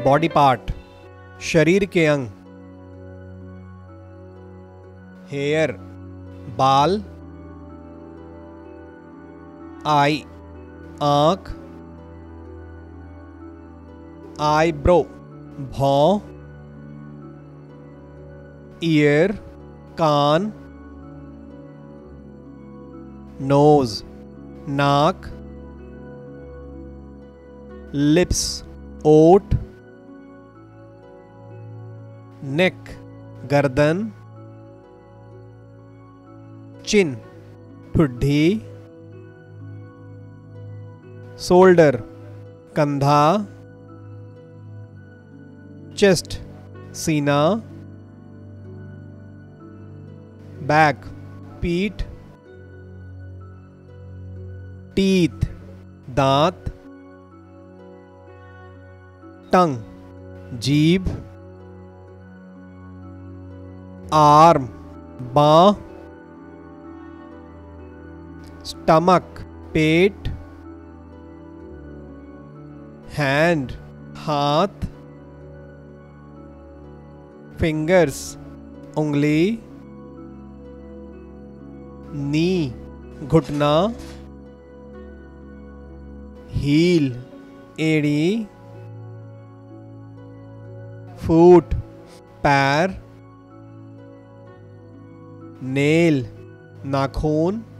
Body part, शरीर के अंग। हेयर, बाल। आई, आंख। आईब्रो, भौं। ईयर, कान। नोज, नाक। लिप्स, ओठ। नेक, गर्दन। चिन, ठुड्डी। शोल्डर, कंधा। चेस्ट, सीना। बैक, पीठ। टीथ, दांत। टंग, जीभ। आर्म, बांह। स्टमक, पेट। हैंड, हाथ। फिंगर्स, उंगली। नी, घुटना। हील, एड़ी। फुट, पैर। नेल, नाखून।